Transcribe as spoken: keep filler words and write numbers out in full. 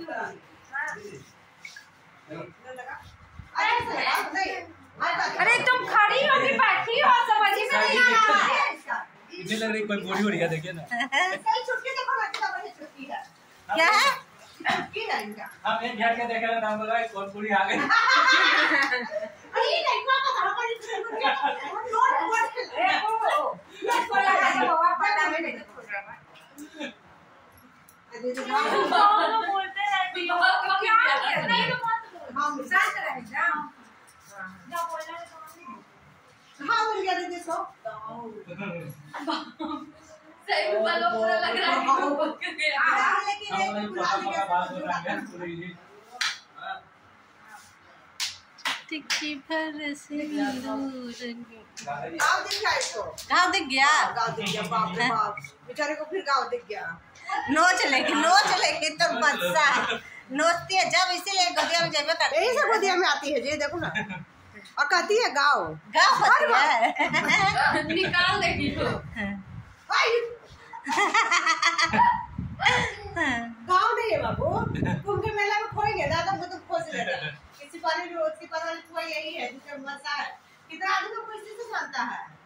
अरे तुम खड़ी हो कि बैठी हो समझ में नहीं आ रहा है। मुझे लग रही कोई बूढ़ी हो रही है, देखिए ना। छुट्टी देखो ना कितना बड़ी छुट्टी है। क्या है? छुट्टी है इनका। हम एक घर के देखा नाम बोला कौन बूढ़ी आ गई। अरे ये नहीं पता था बड़ी छुट्टी। नोट नोट देखो। ये कोला है बाबा पता में नहीं खोल रहा है। अरे तो बोलते रहती हो क्या नहीं तो मत हम शांत रह जा। क्या बोलना है हाँ बोल गया देखो सही बालों पूरा लग रहा है लेकिन टिक्की भर से गाँव दिख गया इसको गाँव दिख गया गाँव दिख गया बाप रे बाप बेचारे को फिर गाँव दिख गया नोच लेके नोच लेके तो बच्चा नोचती है जब इसीलिए गोदिया में जाबे करती है यही से गोदिया में आती है जी देखो ना और कहती है गाँव गाँव निकाल देगी तो गाँव नहीं है बाबू कुंभ के मेला में खोई गया दादा वो तो खोज लेता किसी पानी रोज की पता कोई यही है जिसका मसा है कितना आदमी को किसी से जानता है।